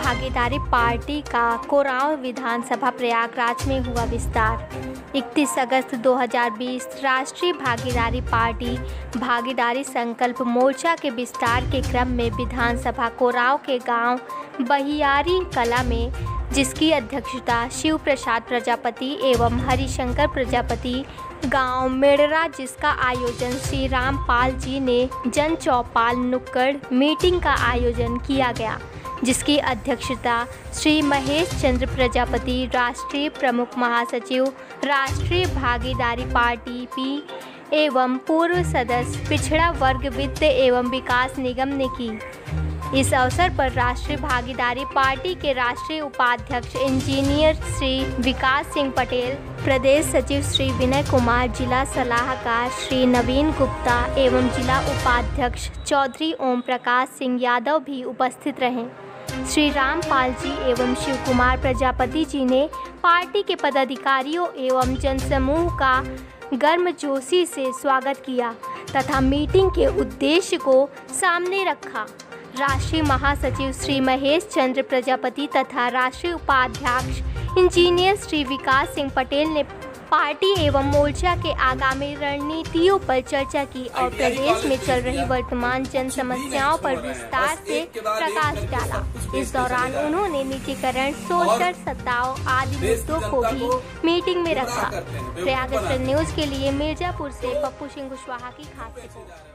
भागीदारी पार्टी का कोरांव विधानसभा प्रयागराज में हुआ विस्तार। 31 अगस्त 2020 राष्ट्रीय भागीदारी पार्टी भागीदारी संकल्प मोर्चा के विस्तार के क्रम में विधानसभा कोरांव के गांव बहियारी कला में, जिसकी अध्यक्षता शिव प्रसाद प्रजापति एवं हरिशंकर प्रजापति, गांव मेड़रा, जिसका आयोजन श्री रामपाल जी ने जन चौपाल नुक्कड़ मीटिंग का आयोजन किया गया, जिसकी अध्यक्षता श्री महेश चंद्र प्रजापति, राष्ट्रीय प्रमुख महासचिव राष्ट्रीय भागीदारी पार्टी पी एवं पूर्व सदस्य पिछड़ा वर्ग वित्त एवं विकास निगम ने की। इस अवसर पर राष्ट्रीय भागीदारी पार्टी के राष्ट्रीय उपाध्यक्ष इंजीनियर श्री विकास सिंह पटेल, प्रदेश सचिव श्री विनय कुमार, जिला सलाहकार श्री नवीन गुप्ता एवं जिला उपाध्यक्ष चौधरी ओम प्रकाश सिंह यादव भी उपस्थित रहे। श्री रामपाल जी एवं शिव कुमार प्रजापति जी ने पार्टी के पदाधिकारियों एवं जनसमूह का गर्मजोशी से स्वागत किया तथा मीटिंग के उद्देश्य को सामने रखा। राष्ट्रीय महासचिव श्री महेश चंद्र प्रजापति तथा राष्ट्रीय उपाध्यक्ष इंजीनियर श्री विकास सिंह पटेल ने पार्टी एवं मोर्चा के आगामी रणनीतियों पर चर्चा की और प्रदेश में चल रही वर्तमान जन समस्याओं पर विस्तार से प्रकाश डाला। इस दौरान उन्होंने निजीकरण, सोशल सत्ताओं आदि मुद्दों को भी मीटिंग में रखा। प्रयागराज न्यूज के लिए मिर्जापुर से पप्पू सिंह कुशवाहा की खास रिपोर्ट।